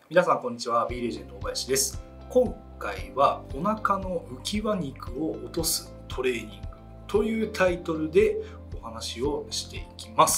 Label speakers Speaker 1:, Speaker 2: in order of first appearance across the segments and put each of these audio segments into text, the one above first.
Speaker 1: 皆さんこんにちは。 B レジェンド大林です。今回はお腹の浮き輪肉を落とすトレーニングというタイトルでお話をしていきます。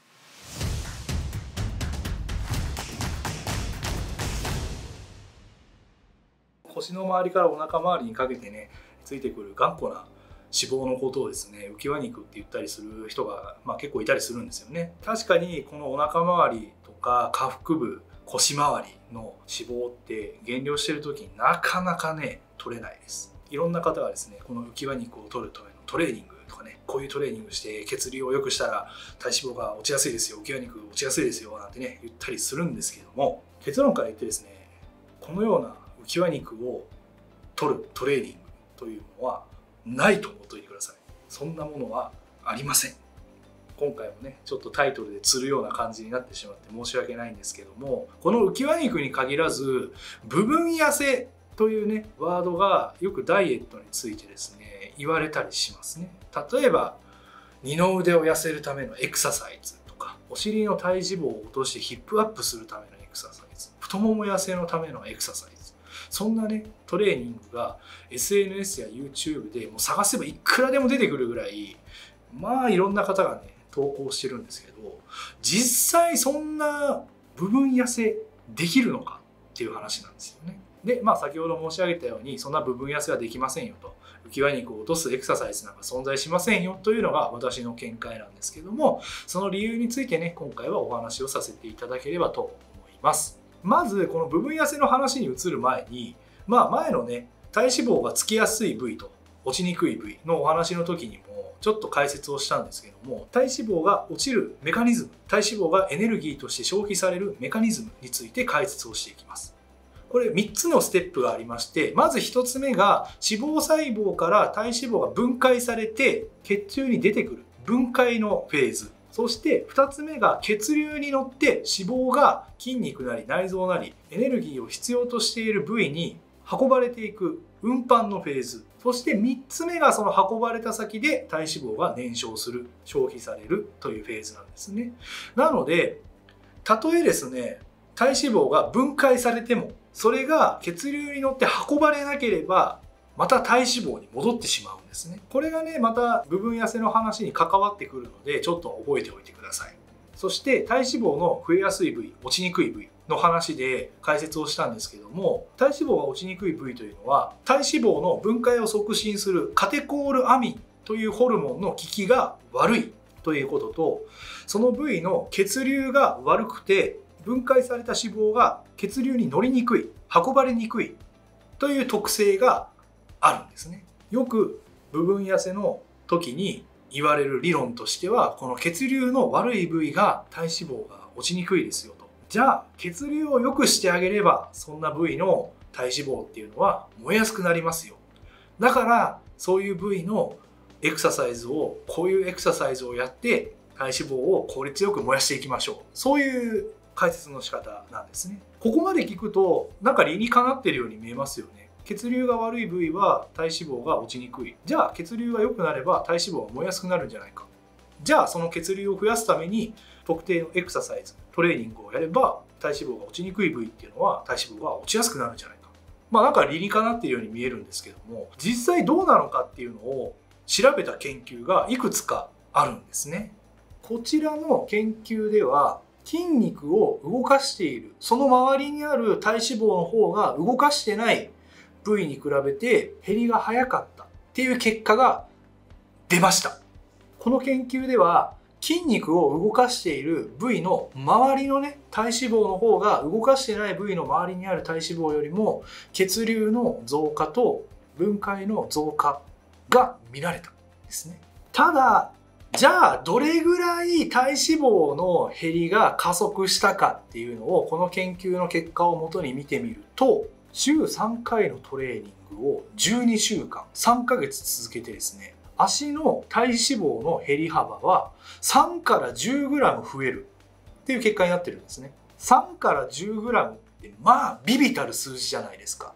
Speaker 1: 腰の周りからお腹周りにかけてねついてくる頑固な脂肪のことをですね、浮き輪肉って言ったりする人が、結構いたりするんですよね。確かにこのお腹周りとか下腹部、腰周りの脂肪って減量してる時になかなかね取れないです。いろんな方がですね、この浮き輪肉を取るためのトレーニングとかね、こういうトレーニングして血流を良くしたら体脂肪が落ちやすいですよ、浮き輪肉落ちやすいですよなんてね言ったりするんですけども、結論から言ってですね、このような浮き輪肉を取るトレーニングというのはないと思っておいてください。そんなものはありません。今回もねちょっとタイトルで釣るような感じになってしまって申し訳ないんですけども、この浮き輪肉に限らず部分痩せというねワードがよくダイエットについてですね言われたりしますね。例えば二の腕を痩せるためのエクササイズとか、お尻の体脂肪を落としてヒップアップするためのエクササイズ、太もも痩せのためのエクササイズ、そんなねトレーニングが SNS や YouTube でもう探せばいくらでも出てくるぐらいいろんな方がね投稿してるんですけど、実際そんな部分痩せできるのかっていう話なんですよね。で先ほど申し上げたようにそんな部分痩せはできませんよと、浮き輪肉を落とすエクササイズなんか存在しませんよというのが私の見解なんですけども、その理由についてね今回はお話をさせていただければと思います。まずこの部分痩せの話に移る前に、前のね体脂肪がつきやすい部位と落ちにくい部位のお話の時にもちょっと解説をしたんですけども、体脂肪が落ちるメカニズム、体脂肪がエネルギーとして消費されるメカニズムについて解説をしていきます。これ3つのステップがありまして、まず1つ目が脂肪細胞から体脂肪が分解されて血中に出てくる分解のフェーズ、そして2つ目が血流に乗って脂肪が筋肉なり内臓なりエネルギーを必要としている部位に運ばれていく運搬のフェーズ、そして3つ目がその運ばれた先で体脂肪が燃焼する、消費されるというフェーズなんですね。なのでたとえですね体脂肪が分解されてもそれが血流に乗って運ばれなければまた体脂肪に戻ってしまうんですね。これがねまた部分痩せの話に関わってくるのでちょっと覚えておいてください。そして体脂肪の増えやすい部位、落ちにくい部位の話で解説をしたんですけども、体脂肪が落ちにくい部位というのは体脂肪の分解を促進するカテコールアミンというホルモンの効きが悪いということと、その部位の血流が悪くて分解された脂肪が血流に乗りにくい、運ばれにくいという特性があるんですね。よく部分痩せの時に言われる理論としては、この血流の悪い部位が体脂肪が落ちにくいですよと。じゃあ血流を良くしてあげればそんな部位の体脂肪っていうのは燃えやすくなりますよ。だからそういう部位のエクササイズを、こういうエクササイズをやって体脂肪を効率よく燃やしていきましょう。そういう解説の仕方なんですね。ここまで聞くとなんか理にかなってるように見えますよね。血流が悪い部位は体脂肪が落ちにくい。じゃあ血流が良くなれば体脂肪が燃えやすくなるんじゃないか。じゃあその血流を増やすために特定のエクササイズ、トレーニングをやれば体脂肪が落ちにくい部位っていうのは体脂肪が落ちやすくなるんじゃないか。なんか理にかなっているように見えるんですけども、実際どうなのかっていうのを調べた研究がいくつかあるんですね。こちらの研究では筋肉を動かしているその周りにある体脂肪の方が動かしてない部位に比べて減りが早かったっていう結果が出ました。この研究では筋肉を動かしている部位の周りのね体脂肪の方が動かしてない部位の周りにある体脂肪よりも血流の増加と分解の増加が見られたんですね。ただじゃあどれぐらい体脂肪の減りが加速したかっていうのをこの研究の結果をもとに見てみると、週3回のトレーニングを12週間3ヶ月続けてですね、足の体脂肪の減り幅は3から 10g 増えるっていう結果になってるんですね。3から 10g って微々たる数字じゃないですか。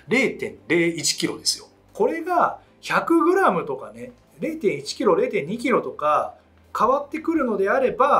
Speaker 1: 0.01 キロですよ。これが 100g とかね 0.1 キロ 0.2 キロとか変わってくるのであれば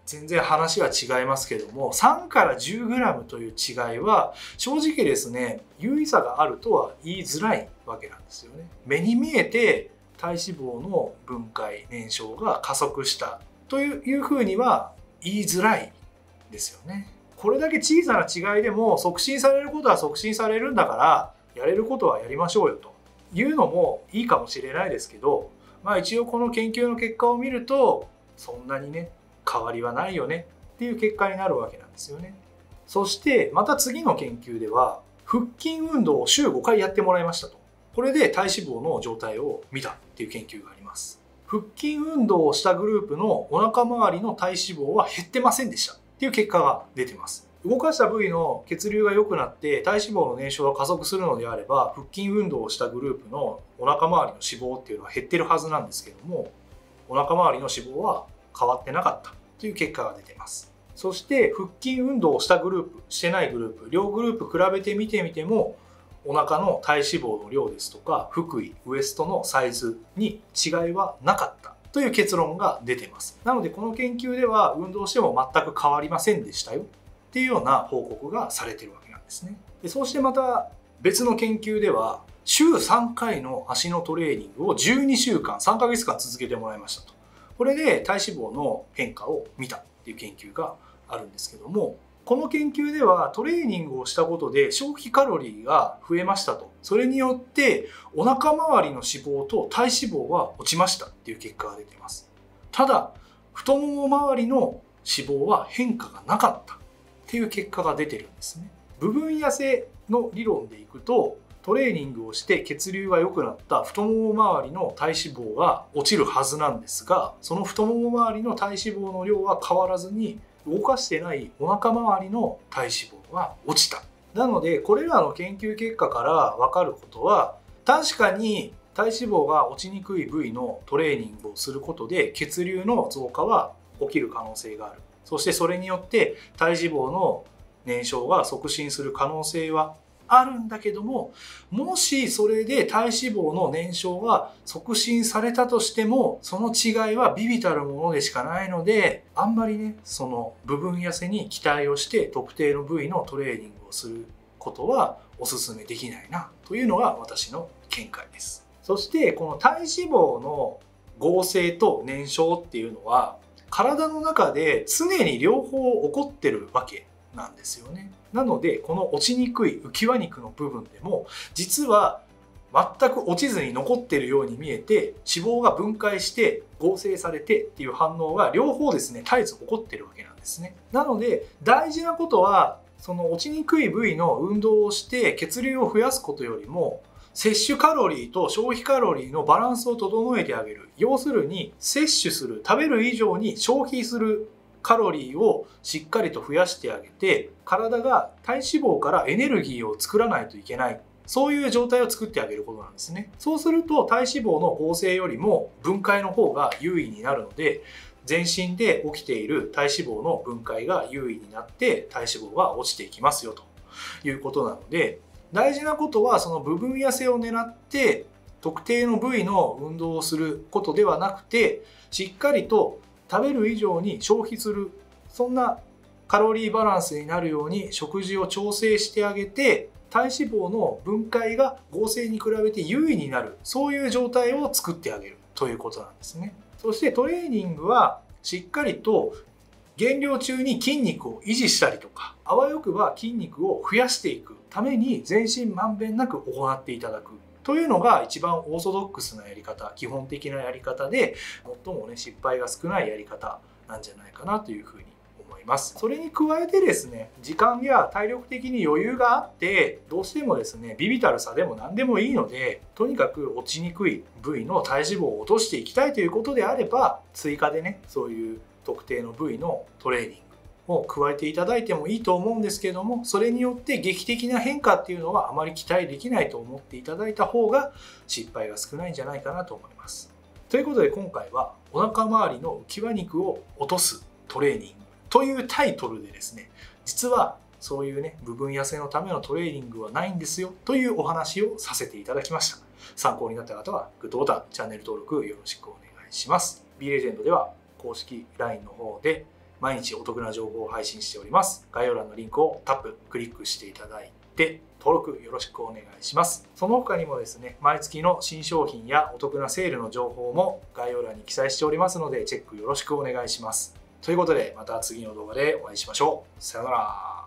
Speaker 1: 全然話は違いますけども、3から 10g という違いは正直ですね、有意差があるとは言いづらいわけなんですよね。目に見えて体脂肪の分解燃焼が加速したというふうには言いづらいですよね。これだけ小さな違いでも促進されることは促進されるんだから、やれることはやりましょうよというのもいいかもしれないですけど、一応この研究の結果を見るとそんなにね変わりはないよねっていう結果になるわけなんですよね。そしてまた次の研究では腹筋運動を週5回やってもらいましたと。これで体脂肪の状態を見たっていう研究があります。腹筋運動をしたグループのお腹周りの体脂肪は減ってませんでしたっていう結果が出てます。動かした部位の血流が良くなって体脂肪の燃焼が加速するのであれば、腹筋運動をしたグループのお腹周りの脂肪っていうのは減ってるはずなんですけども、お腹周りの脂肪は変わってなかったという結果が出ています。そして腹筋運動をしたグループ、してないグループ、両グループ比べてみてみても、お腹の体脂肪の量ですとか腹囲、ウエストのサイズに違いはなかったという結論が出ています。なのでこの研究では運動しても全く変わりませんでしたよっていうような報告がされているわけなんですね。でそうしてまた別の研究では週3回の足のトレーニングを12週間3ヶ月間続けてもらいましたと。これで体脂肪の変化を見たっていう研究があるんですけども、この研究ではトレーニングをしたことで消費カロリーが増えましたと。それによってお腹周りの脂肪と体脂肪は落ちましたっていう結果が出ています。ただ太もも周りの脂肪は変化がなかったっていう結果が出てるんですね。部分痩せの理論でいくと、トレーニングをして血流が良くなった太もも周りの体脂肪が落ちるはずなんですが、その太もも周りの体脂肪の量は変わらずに、動かしてないお腹周りの体脂肪が落ちた。なのでこれらの研究結果から分かることは、確かに体脂肪が落ちにくい部位のトレーニングをすることで血流の増加は起きる可能性がある。そしてそれによって体脂肪の燃焼が促進する可能性はあるんだけども、もしそれで体脂肪の燃焼が促進されたとしても、その違いは微々たるものでしかないので、あんまりねその部分痩せに期待をして特定の部位のトレーニングをすることはお勧めできないなというのが私の見解です。そしてこの体脂肪の合成と燃焼っていうのは体の中で常に両方起こってるわけなんですよね。なのでこの落ちにくい浮き輪肉の部分でも実は全く落ちずに残っているように見えて、脂肪が分解して合成されてっていう反応が両方ですね絶えず起こっているわけなんですね。なので大事なことは、その落ちにくい部位の運動をして血流を増やすことよりも、摂取カロリーと消費カロリーのバランスを整えてあげる。要するに摂取する、食べる以上に消費するカロリーをしっかりと増やしてあげて、体が体脂肪からエネルギーを作らないといけない、そういう状態を作ってあげることなんですね。そうすると体脂肪の合成よりも分解の方が優位になるので、全身で起きている体脂肪の分解が優位になって体脂肪が落ちていきますよということなので、大事なことはその部分痩せを狙って特定の部位の運動をすることではなくて、しっかりと食べる以上に消費する、そんなカロリーバランスになるように食事を調整してあげて、体脂肪の分解が合成に比べて優位になる、そういう状態を作ってあげるということなんですね。そしてトレーニングはしっかりと減量中に筋肉を維持したりとか、あわよくば筋肉を増やしていくために全身まんべんなく行っていただくというのが一番オーソドックスなやり方、基本的なやり方で、最もね失敗が少ないやり方なんじゃないかなというふうに思います。それに加えてですね、時間や体力的に余裕があってどうしてもですね微々たる差でも何でもいいので、とにかく落ちにくい部位の体脂肪を落としていきたいということであれば、追加でねそういう特定の部位のトレーニングを加えていただいてもいいと思うんですけども、それによって劇的な変化っていうのはあまり期待できないと思っていただいた方が失敗が少ないんじゃないかなと思います。ということで今回はお腹周りの浮き輪肉を落とすトレーニングというタイトルでですね、実はそういうね部分痩せのためのトレーニングはないんですよというお話をさせていただきました。参考になった方はグッドボタン、チャンネル登録よろしくお願いします。B レジェンドでは公式 LINE の方で毎日お得な情報を配信しております。概要欄のリンクをタップ、クリックしていただいて、登録よろしくお願いします。その他にもですね、毎月の新商品やお得なセールの情報も概要欄に記載しておりますので、チェックよろしくお願いします。ということで、また次の動画でお会いしましょう。さよなら。